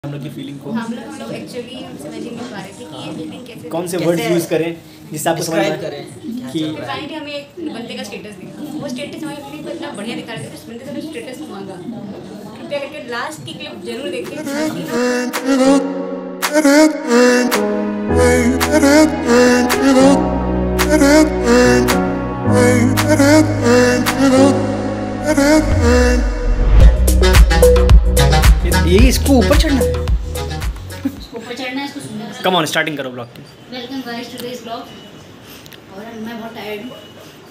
हम लोग की फीलिंग को हम लोग एक्चुअली समझ नहीं पा रहे थे कि ये फीलिंग कैसे कौन से वर्ड्स यूज़ करें जिससे आपको समझ में आए कि फाइनली हमें एक बंदे का स्टेटस दिखा। वो स्टेटस हमारे फीलिंग को इतना बढ़िया दिखा रहे थे, उस बंदे से स्टेटस मांगा। कृपया करके लास्ट की क्लिप जरूर देखें। ये इसको ऊपर चढ़ना है, ऊपर चढ़ना है, इसको सुनना है। कम ऑन स्टार्टिंग करो ब्लॉग की। Welcome guys to this blog. और मैं बहुत टायर्ड हूँ,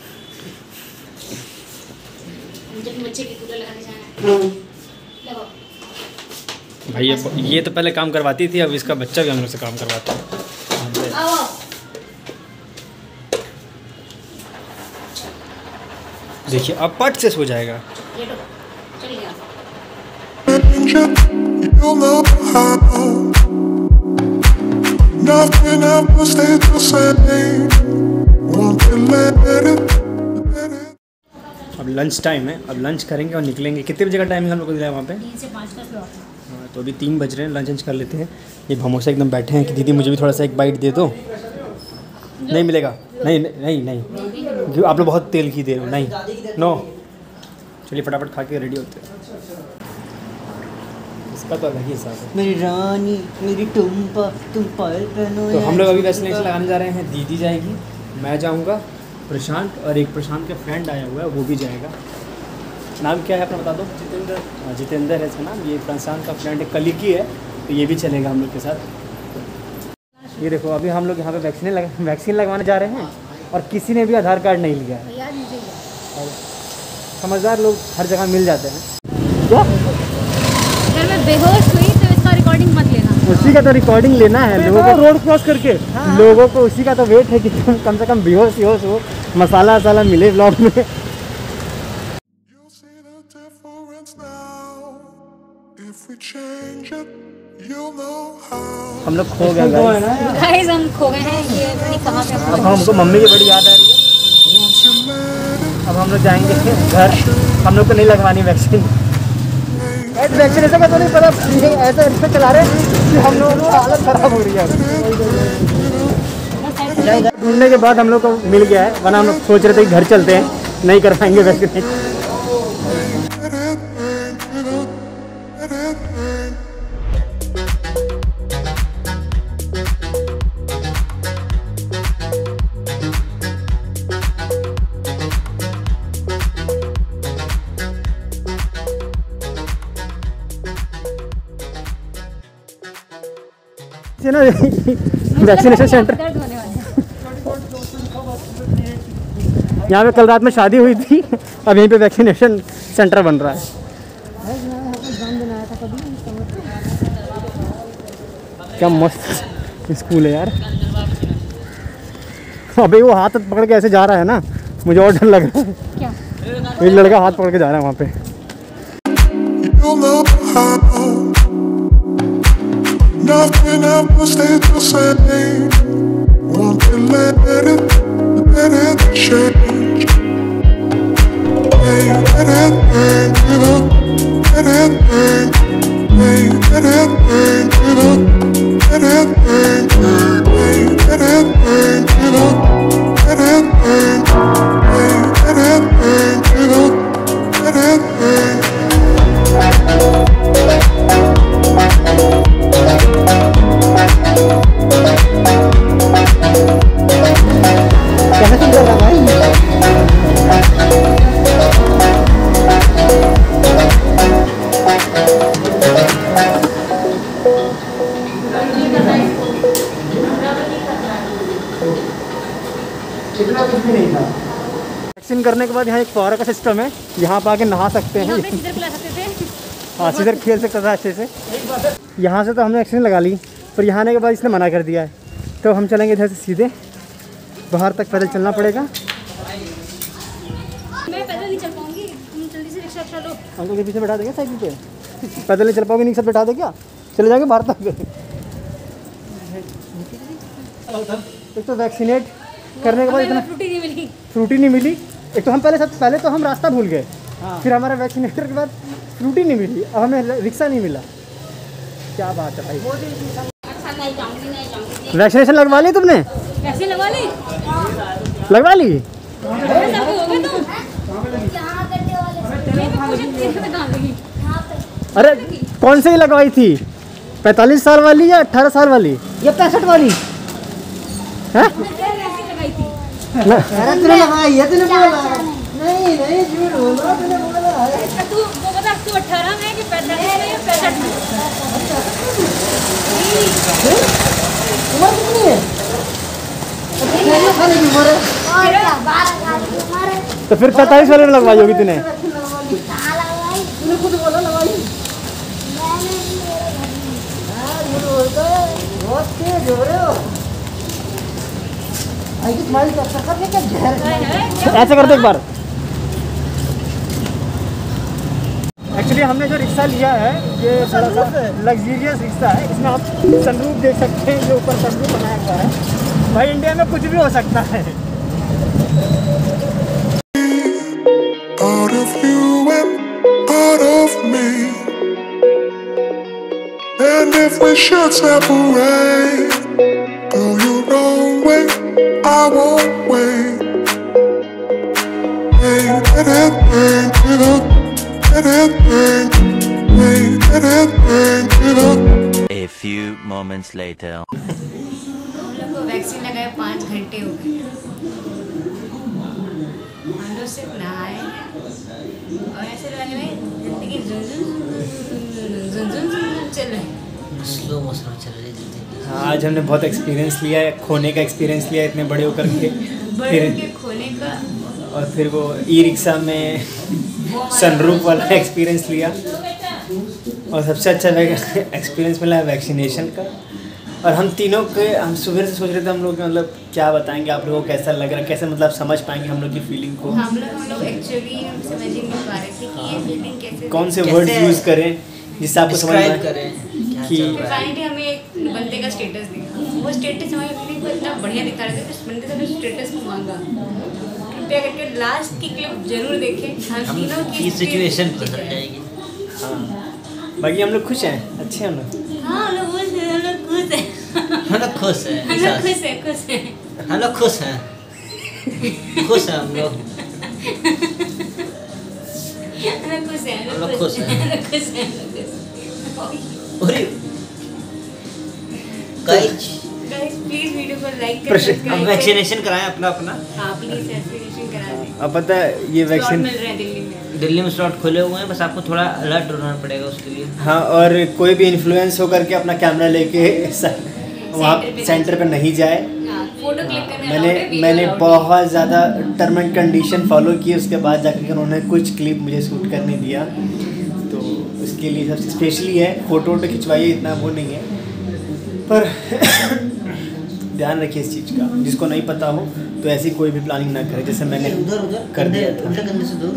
मुझे अपने बच्चे की कूलर लगाने जाना है। लगाओ भाई ये तो पहले काम करवाती थी, अब इसका बच्चा भी हम लोग से काम करवाता है। आओ देखिए अब पट से सो जाएगा। लेटो, चल गया। You'll know how nothing ever stays the same. Won't you let it? अब लंच टाइम है, अब लंच करेंगे और निकलेंगे। कितने बजे का टाइम हम लोग को दिया है वहाँ पे? 3 से 5 का स्लॉट है। हाँ, तो अभी 3 बज रहे हैं, लंच कर लेते हैं। ये भमोसे एकदम बैठे हैं कि दीदी मुझे भी थोड़ा सा एक बाइट दे दो। नहीं मिलेगा, नहीं नहीं नहीं, क्यों आप लोग बहुत तेल की दे रहे हो। नहीं नो, चलिए फटाफट खा के रेडी होते हैं। इसका तो अलग ही हिसाब है। मेरी रानी, मेरी टुम्पा, तुम पायल पहनो। तो हम लोग अभी वैक्सीनेशन लगाने जा रहे हैं। दीदी जाएगी, मैं जाऊंगा, प्रशांत और एक प्रशांत का फ्रेंड आया हुआ है वो भी जाएगा। नाम क्या है अपना बता दो? जितेंद्र। हाँ जितेंद्र है इसका नाम। ये प्रशांत का फ्रेंड है, कलिकी है, तो ये भी चलेगा हम लोग के साथ। ये देखो अभी हम लोग यहाँ पे वैक्सीन लगवाने जा रहे हैं और किसी ने भी आधार कार्ड नहीं लिया है। यार मुझे और समझदार लोग हर जगह मिल जाते हैं। क्या अगर मैं बेहोश हुई तो इसका रिकॉर्डिंग मत लेना। उसी का तो रिकॉर्डिंग लेना है लोगों को, रोड क्रॉस करके। हाँ। लोगों को उसी का तो वेट है कि तुम कम से कम बेहोश हो, मसाला वसाला मिले ब्लॉग में। You'll see the difference now. If we change it, you'll know how. हम लोग खो गए गाइस हम खो गए हैं, ये पता नहीं कहाँ पे अब हमको मम्मी की बड़ी याद आ रही है। Won't you let it? अब हम लोग जाएंगे घर, हम लोग को नहीं लगवानी वैक्सीन। वैक्सीनेशन का तो नहीं पता, ऐसा रिश्ता चला रहे हैं कि हम लोगों की हालत खराब हो रही है। ढूंढने के बाद हम लोग को मिल गया है, वरना हम लोग सोच रहे थे कि घर चलते हैं, नहीं कर पाएंगे वैक्सीनेशन। ना वैक्सीनेशन सेंटर दर्द होने वाला है। यहाँ पे कल रात में शादी हुई थी, अब यहीं पे वैक्सीनेशन सेंटर बन रहा है। क्या मस्त स्कूल है यार। अबे वो हाथ पकड़ के ऐसे जा रहा है ना, मुझे और डर लग रहा है। क्या एक लड़का हाथ पकड़ के जा रहा है वहाँ पे। You'll know how. Nothing ever stays the same. Won't you let it change? Hey, let it change. Let it change. Hey, let it change. Let it change. Hey, let it change. Let it change. Hey, let it change. Let it change. कैसे चल रहा भाई? Vaccine करने के बाद यहाँ एक फौरा का सिस्टम है, यहाँ पर आके नहा सकते हैं। यहाँ पे सीधर पिला सकते थे। हाँ सीधर खेल सकता था अच्छे से। यहाँ से तो हमने वैक्सीन लगा ली, पर यहाँ आने के बाद इसने मना कर दिया है, तो हम चलेंगे इधर से सीधे बाहर तक। पैदल चलना पड़ेगा। मैं पैदल नहीं चल पाऊंगी, तुम जल्दी से रिक्शा लो। अंकल के पीछे बैठा देंगे साइकिल पे। पैदल नहीं चल पाओगे, नहीं सब बैठा दे क्या? चले जाएंगे बाहर तक। एक तो वैक्सीनेट करने के बाद इतना फ्रूटी नहीं मिली। एक तो हम पहले तो हम रास्ता भूल गए, फिर हमारा वैक्सीनेटर के बाद फ्रूटी नहीं मिली, अब हमें रिक्शा नहीं मिला। क्या बात है भाई। अच्छा नहीं जाऊंगी। वैक्सीनेशन लगवा ली तुमने? वैसे लगवा ली? लगवा ली? अरे कौन सी लगवाई थी? 45 साल वाली या 18 साल वाली ये 65 वाली है? अरे तूने लगाई है, तूने बोला नहीं नहीं झूठ बोल रहा, तूने बोला है। तू वो बता, तू 18 में कि 45 में या 65 में? उम्र कितनी है? अच्छा खाने की उम्र है। तो फिर 45 वाले में लगवाई होगी तूने? तूने खुद बोला लगाई। बहुत तेज हो रहे हो। आई कि तुम्हारी टक्कर में क्या जहर? ऐसे कर दो एक बार। एक्चुअली हमने जो रिक्शा लिया है ये थोड़ा सा लग्जरियस रिक्शा है। इसमें आप सनरूफ देख सकते हैं, जो ऊपर सनरूफ बनाया हुआ है। भाई इंडिया में कुछ भी हो सकता है। Part of you and part of me. And if we should separate, go your own way, I won't wait. Hey, anything, get up, anything, hey, anything, get up. A few moments later. हम लोग को vaccine लगाए 5 घंटे हो गए। हम लोग सिर्फ नहाए हैं और ऐसे लग रहा है जिंदगी झुनझुन चल रही है। स्लो मोशन चल रही है जिंदगी। आज हमने बहुत एक्सपीरियंस लिया है, खोने का एक्सपीरियंस लिया है इतने बड़े होकर के। बड़े के खोने का और फिर वो ई रिक्शा में सनरूफ वाला एक्सपीरियंस लिया। और सबसे अच्छा एक्सपीरियंस मिला है वैक्सीनेशन का। और हम तीनों के हम सुबह से सोच रहे थे हम लोग मतलब क्या बताएंगे आप लोगों को, कैसा लग रहा है, कैसे मतलब समझ पाएंगे हम लोग की फीलिंग को। हम लोग एक्चुअली समझ ही नहीं पा रहे थे कि ये फीलिंग कैसे, कौन से वर्ड्स यूज़ करें जिससे आपको समझ में आए कि फाइनली हमें एक बंदे का स्टेटस दिखा। वो स्टेटस हमारी फीलिंग को इतना बढ़िया दिखा रहे थे कि उस बंदे से हमने स्टेटस को मांगा कृपया करके लास्ट की क्लिप जरूर देखें। हम तीनों की सिचुएशन पसंद आएगी। हाँ बाकी हम लोग खुश हैं, अच्छे हैं हम लोग। हाँ हम लोग खुश हैं, हम लोग खुश हैं, हम लोग खुश हैं, हम लोग खुश हैं, खुश हैं, हम लोग खुश हैं, खुश हैं हम लोग, हम लोग खुश हैं, हम लोग खुश हैं, हम लोग खुश हैं, हम लोग खुश हैं। अरे गाइस गाइस प्लीज वीडियो को लाइक प्रश्न- करें, हम सब्सक्राइब वैक्सीनेशन कराएं अपना अपना। हाँ प्लीज वैक्सीनेशन करा दें। अब पता है ये स्लॉट वैक्सीन मिल रहे हैं दिल्ली में। दिल्ली में स्लॉट खुले हुए हैं, बस आपको थोड़ा अलर्ट रहना पड़ेगा उसके लिए। हाँ और कोई भी इन्फ्लुएंस होकर के अपना कैमरा लेके वहाँ सेंटर पे नहीं जाए। हाँ, फोटो क्लिक करने allowed है, video मैंने allowed है। बहुत ज़्यादा टर्म एंड कंडीशन फॉलो किए, उसके बाद जाकर के उन्होंने कुछ क्लिप मुझे शूट करने दिया। तो उसके लिए सबसे स्पेशली है, फ़ोटो वोटो खिंचवाइए, इतना वो नहीं है, पर ध्यान रखिए इस चीज़ का। जिसको नहीं पता हो तो ऐसी कोई भी प्लानिंग ना करे, जैसे मैंने कर दिया था। उल्टे करने से दूर।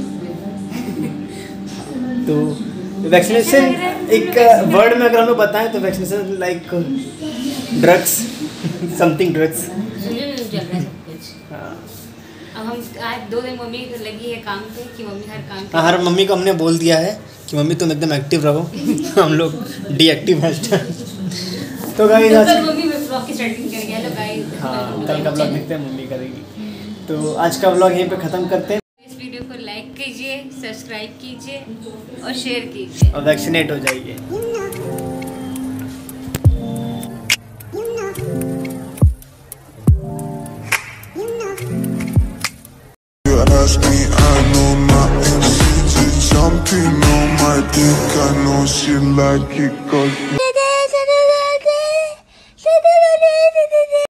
तो वैक्सीनेशन एक वर्ड में अगर हम लोग बताएं तो vaccination like drugs, something drugs. चल रहा है सब कुछ। अब हम आज 2 दिन मम्मी को लगी है काम पे कि मम्मी हर काम पे। हर मम्मी को हमने बोल दिया है कि मम्मी तुम एकदम एक्टिव रहो, हम लोग डीएक्टिव है। तो गाइस आज कल मम्मी ब्लॉग की स्टार्टिंग करेंगे। हेलो गाइस, हाँ कल का ब्लॉग देखते हैं, मम्मी करेगी। तो आज का ब्लॉग यहीं पे ख़त्म करते हैं। इस वीडियो को लाइक कीजिए, सब्सक्राइब कीजिए और शेयर कीजिए और वैक्सीनेट हो जाइए। You ask me, I know nothing. She's jumping on my dick. I know she like it 'cause